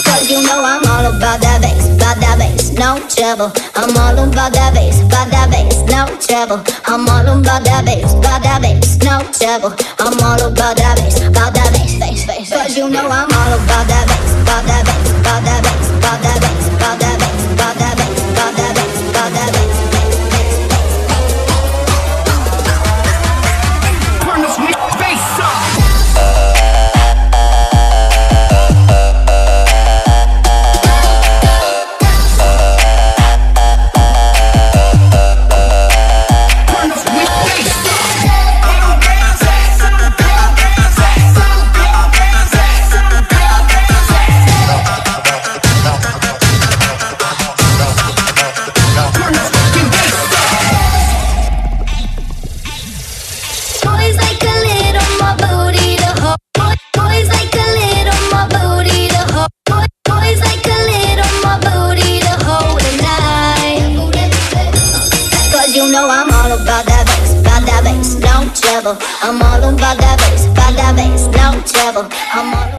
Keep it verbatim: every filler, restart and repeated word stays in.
Cause you know I'm all about that bass, about that bass, no trouble. I'm all about that bass, about that bass, no trouble. I'm all about that bass, about that bass, no trouble. I'm all about that bass, about that bass, bass, bass. Cause you know I'm all about that bass, about that bass, about that bass, about that bass, about that bass, about that bass, about that bass, about that bass. Turn the sweet bass up. You know I'm all about that bass, about that bass, no trouble. I'm all about that bass, about that bass, no trouble. I'm all